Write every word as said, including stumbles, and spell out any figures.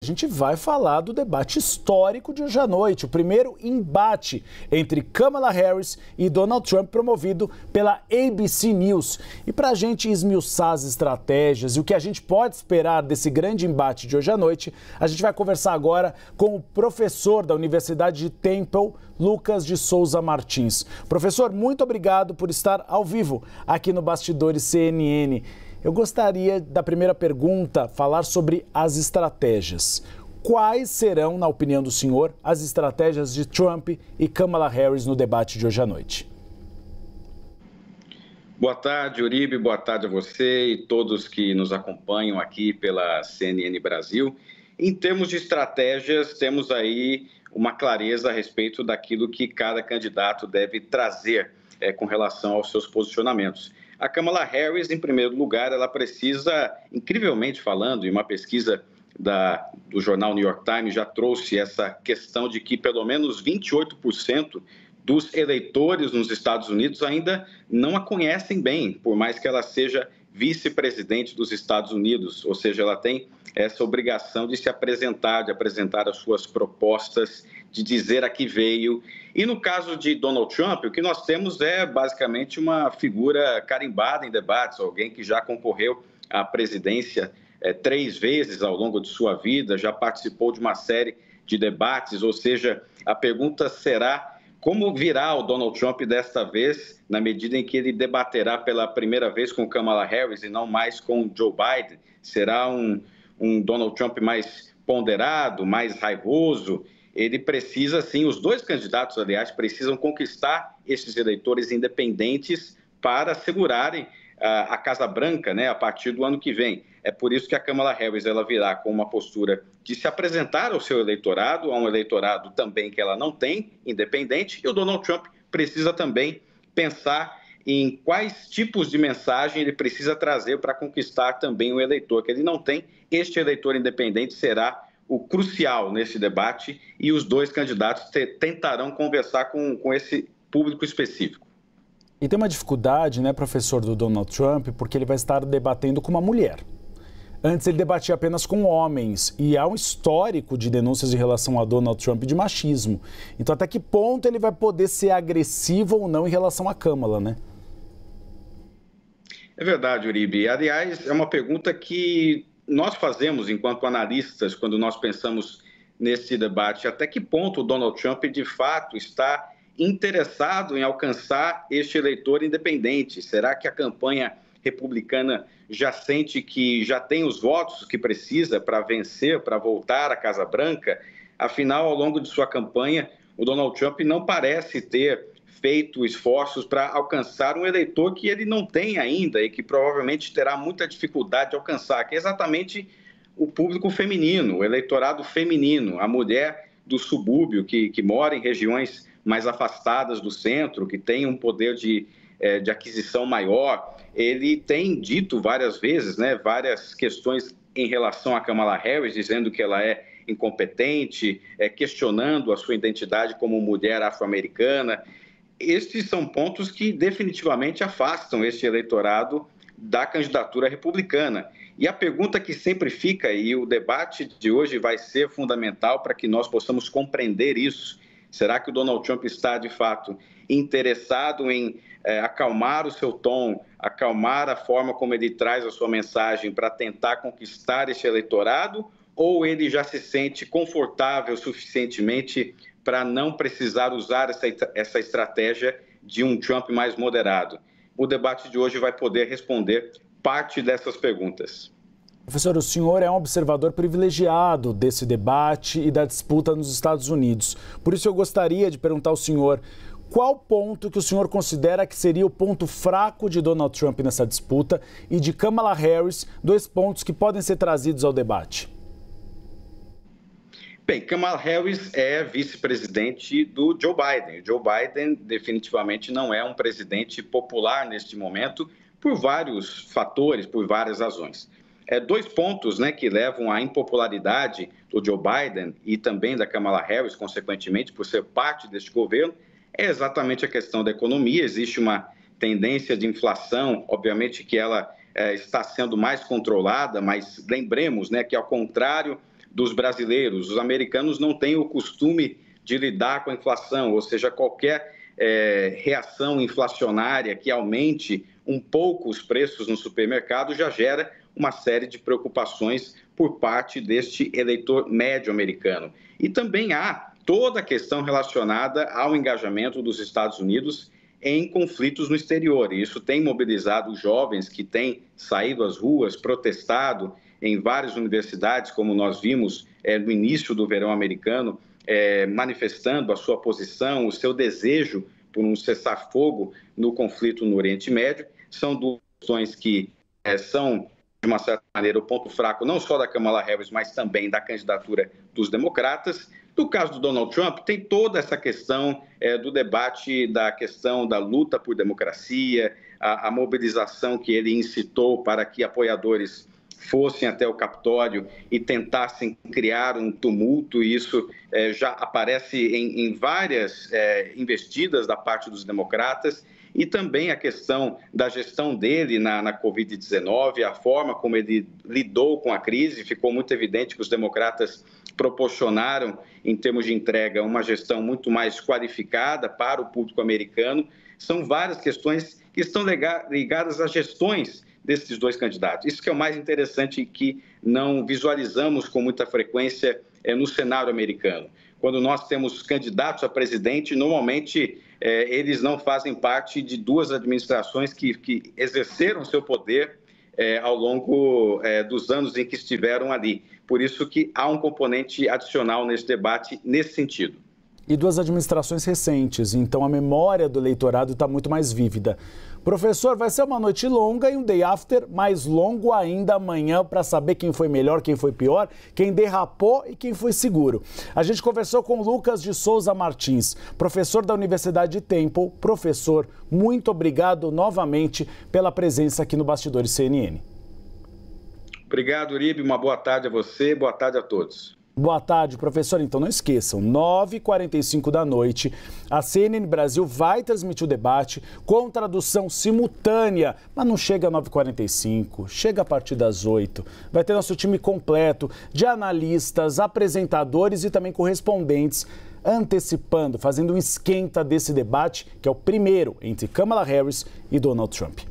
gente vai falar do debate histórico de hoje à noite, o primeiro embate entre Kamala Harris e Donald Trump, promovido pela A B C News. E para a gente esmiuçar as estratégias e o que a gente pode esperar desse grande embate de hoje à noite, a gente vai conversar agora com o professor da Universidade de Temple, Lucas de Souza Martins. Professor, muito obrigado por estar ao vivo aqui no Bastidores C N N. Eu gostaria, da primeira pergunta, falar sobre as estratégias. Quais serão, na opinião do senhor, as estratégias de Trump e Kamala Harris no debate de hoje à noite? Boa tarde, Uribe. Boa tarde a você e todos que nos acompanham aqui pela C N N Brasil. Em termos de estratégias, temos aí uma clareza a respeito daquilo que cada candidato deve trazer é, com relação aos seus posicionamentos. A Kamala Harris, em primeiro lugar, ela precisa, incrivelmente falando, e uma pesquisa da, do jornal New York Times já trouxe essa questão de que pelo menos vinte e oito por cento dos eleitores nos Estados Unidos ainda não a conhecem bem, por mais que ela seja vice-presidente dos Estados Unidos, ou seja, ela tem essa obrigação de se apresentar, de apresentar as suas propostas, de dizer a que veio. E no caso de Donald Trump, o que nós temos é basicamente uma figura carimbada em debates, alguém que já concorreu à presidência é, três vezes ao longo de sua vida, já participou de uma série de debates, ou seja, a pergunta será como virá o Donald Trump desta vez, na medida em que ele debaterá pela primeira vez com Kamala Harris e não mais com Joe Biden? Será um, um Donald Trump mais ponderado, mais raivoso? Ele precisa, sim, os dois candidatos, aliás, precisam conquistar esses eleitores independentes para segurarem a, a Casa Branca, né, a partir do ano que vem. É por isso que a Kamala Harris ela virá com uma postura de se apresentar ao seu eleitorado, a um eleitorado também que ela não tem, independente, e o Donald Trump precisa também pensar em quais tipos de mensagem ele precisa trazer para conquistar também o eleitor que ele não tem. Este eleitor independente será o crucial nesse debate e os dois candidatos te, tentarão conversar com, com esse público específico. E tem uma dificuldade, né, professor, do Donald Trump, porque ele vai estar debatendo com uma mulher. Antes ele debatia apenas com homens e há um histórico de denúncias em relação a Donald Trump de machismo. Então até que ponto ele vai poder ser agressivo ou não em relação a Kamala, né? É verdade, Uribe. Aliás, é uma pergunta que nós fazemos enquanto analistas quando nós pensamos nesse debate. Até que ponto o Donald Trump de fato está interessado em alcançar este eleitor independente? Será que a campanha republicana já sente que já tem os votos que precisa para vencer, para voltar à Casa Branca? Afinal, ao longo de sua campanha, o Donald Trump não parece ter feito esforços para alcançar um eleitor que ele não tem ainda e que provavelmente terá muita dificuldade de alcançar, que é exatamente o público feminino, o eleitorado feminino, a mulher do subúrbio que, que mora em regiões mais afastadas do centro, que tem um poder de de aquisição maior. Ele tem dito várias vezes, né, várias questões em relação a Kamala Harris, dizendo que ela é incompetente, é, questionando a sua identidade como mulher afro-americana. Estes são pontos que definitivamente afastam este eleitorado da candidatura republicana. E a pergunta que sempre fica, e o debate de hoje vai ser fundamental para que nós possamos compreender isso: será que o Donald Trump está, de fato, interessado em é, acalmar o seu tom, acalmar a forma como ele traz a sua mensagem para tentar conquistar esse eleitorado? Ou ele já se sente confortável suficientemente para não precisar usar essa, essa estratégia de um Trump mais moderado? O debate de hoje vai poder responder parte dessas perguntas. Professor, o senhor é um observador privilegiado desse debate e da disputa nos Estados Unidos. Por isso eu gostaria de perguntar ao senhor qual ponto que o senhor considera que seria o ponto fraco de Donald Trump nessa disputa e de Kamala Harris, dois pontos que podem ser trazidos ao debate. Bem, Kamala Harris é vice-presidente do Joe Biden. Joe Biden definitivamente não é um presidente popular neste momento por vários fatores, por várias razões. É, dois pontos, né, que levam à impopularidade do Joe Biden e também da Kamala Harris, consequentemente, por ser parte deste governo, é exatamente a questão da economia. Existe uma tendência de inflação, obviamente que ela é, está sendo mais controlada, mas lembremos, né, que ao contrário dos brasileiros. Os americanos não têm o costume de lidar com a inflação, ou seja, qualquer é, reação inflacionária que aumente um pouco os preços no supermercado já gera uma série de preocupações por parte deste eleitor médio americano. E também há toda a questão relacionada ao engajamento dos Estados Unidos em conflitos no exterior. E isso tem mobilizado os jovens que têm saído às ruas, protestado em várias universidades, como nós vimos é, no início do verão americano, é, manifestando a sua posição, o seu desejo por um cessar-fogo no conflito no Oriente Médio. São duas questões que é, são, de uma certa maneira, o ponto fraco não só da Kamala Harris, mas também da candidatura dos democratas. No caso do Donald Trump, tem toda essa questão é, do debate, da questão da luta por democracia, a, a mobilização que ele incitou para que apoiadores fossem até o Capitólio e tentassem criar um tumulto. E isso é, já aparece em, em várias é, investidas da parte dos democratas. E também a questão da gestão dele na, na covid dezenove, a forma como ele lidou com a crise. Ficou muito evidente que os democratas proporcionaram, em termos de entrega, uma gestão muito mais qualificada para o público americano. São várias questões que estão ligadas às gestões desses dois candidatos. Isso que é o mais interessante, que não visualizamos com muita frequência é, no cenário americano. Quando nós temos candidatos a presidente, normalmente é, eles não fazem parte de duas administrações que, que exerceram seu poder é, ao longo é, dos anos em que estiveram ali. Por isso que há um componente adicional nesse debate nesse sentido. E duas administrações recentes, então a memória do eleitorado está muito mais vívida. Professor, vai ser uma noite longa e um day after mais longo ainda amanhã para saber quem foi melhor, quem foi pior, quem derrapou e quem foi seguro. A gente conversou com Lucas de Souza Martins, professor da Universidade de Temple. Professor, muito obrigado novamente pela presença aqui no Bastidores C N N. Obrigado, Uribe. Uma boa tarde a você, boa tarde a todos. Boa tarde, professor. Então não esqueçam, nove e quarenta e cinco da noite, a C N N Brasil vai transmitir o debate com tradução simultânea, mas não chega a nove e quarenta e cinco, chega a partir das oito. Vai ter nosso time completo de analistas, apresentadores e também correspondentes, antecipando, fazendo um esquenta desse debate, que é o primeiro entre Kamala Harris e Donald Trump.